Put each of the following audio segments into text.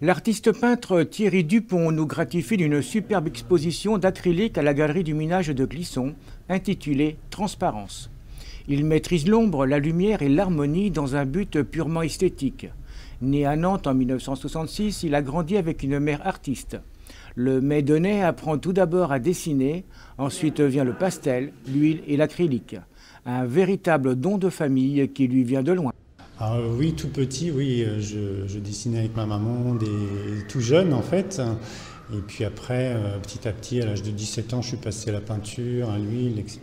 L'artiste peintre Thierry Dupont nous gratifie d'une superbe exposition d'acrylique à la Galerie du Minage de Clisson, intitulée « Transparence ». Il maîtrise l'ombre, la lumière et l'harmonie dans un but purement esthétique. Né à Nantes en 1966, il a grandi avec une mère artiste. Le Meudonnais apprend tout d'abord à dessiner, ensuite vient le pastel, l'huile et l'acrylique. Un véritable don de famille qui lui vient de loin. Oui, tout petit, oui, je dessinais avec ma maman, tout jeune en fait. Et puis après, petit à petit, à l'âge de 17 ans, je suis passé à la peinture, à l'huile, etc.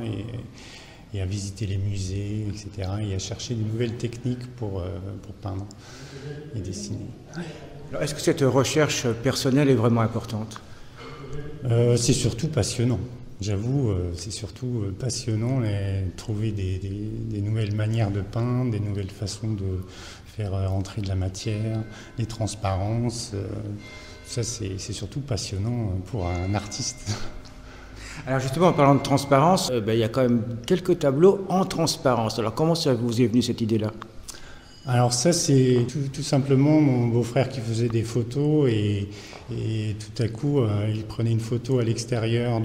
Et à visiter les musées, etc. Et à chercher de nouvelles techniques pour peindre et dessiner. Alors, est-ce que cette recherche personnelle est vraiment importante? C'est surtout passionnant. J'avoue, c'est surtout passionnant de trouver des nouvelles manières de peindre, des nouvelles façons de faire rentrer de la matière, les transparences. Ça, c'est surtout passionnant pour un artiste. Alors justement, en parlant de transparence, il y a quand même quelques tableaux en transparence. Alors comment ça vous est venu cette idée-là? Alors ça, c'est tout simplement mon beau-frère qui faisait des photos et tout à coup, il prenait une photo à l'extérieur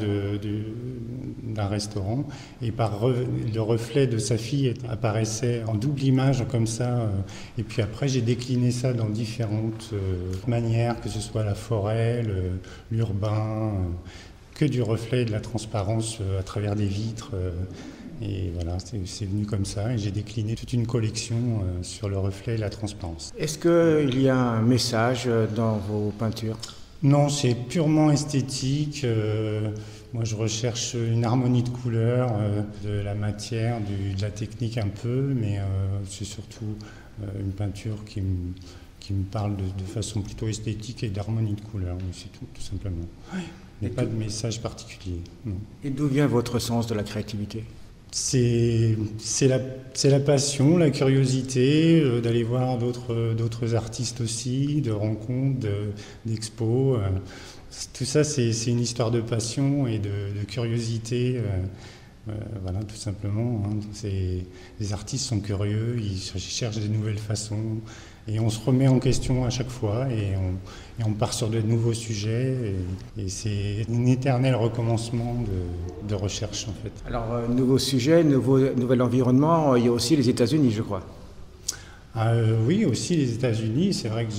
d'un restaurant et par le reflet de sa fille apparaissait en double image comme ça. Et puis après, j'ai décliné ça dans différentes manières, que ce soit la forêt, l'urbain, que du reflet et de la transparence à travers des vitres. Et voilà, c'est venu comme ça et j'ai décliné toute une collection sur le reflet et la transparence. Est-ce qu'il y a un message dans vos peintures? Non, c'est purement esthétique. Moi, je recherche une harmonie de couleurs, de la matière, de la technique un peu, mais c'est surtout une peinture qui me parle de façon plutôt esthétique et d'harmonie de couleurs. C'est tout simplement. Il n'y a pas de message particulier. Non. Et d'où vient votre sens de la créativité? C'est la passion, la curiosité, d'aller voir d'autres artistes aussi, de rencontres, d'expos. Tout ça, c'est une histoire de passion et de curiosité. Voilà, tout simplement. Les artistes sont curieux, ils cherchent des nouvelles façons et on se remet en question à chaque fois et on part sur de nouveaux sujets et c'est un éternel recommencement de recherche en fait. Alors, nouveau sujet, nouvel environnement, il y a aussi les États-Unis, je crois. Oui, aussi les États-Unis, c'est vrai que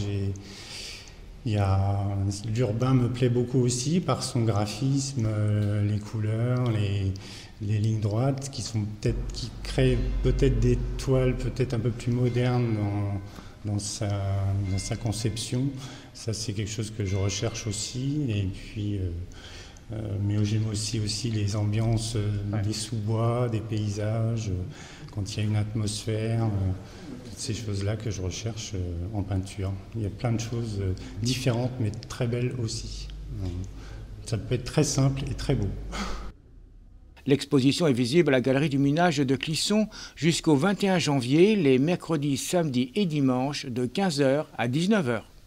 l'urbain me plaît beaucoup aussi par son graphisme, les couleurs, les lignes droites qui créent peut-être des toiles peut-être un peu plus modernes dans sa conception. Ça, c'est quelque chose que je recherche aussi. Et puis, mais j'aime aussi les ambiances des sous-bois, des paysages, quand il y a une atmosphère, toutes ces choses-là que je recherche en peinture. Il y a plein de choses différentes, mais très belles aussi. Ça peut être très simple et très beau. L'exposition est visible à la Galerie du Minage de Clisson jusqu'au 21 janvier, les mercredis, samedis et dimanches de 15 h à 19 h.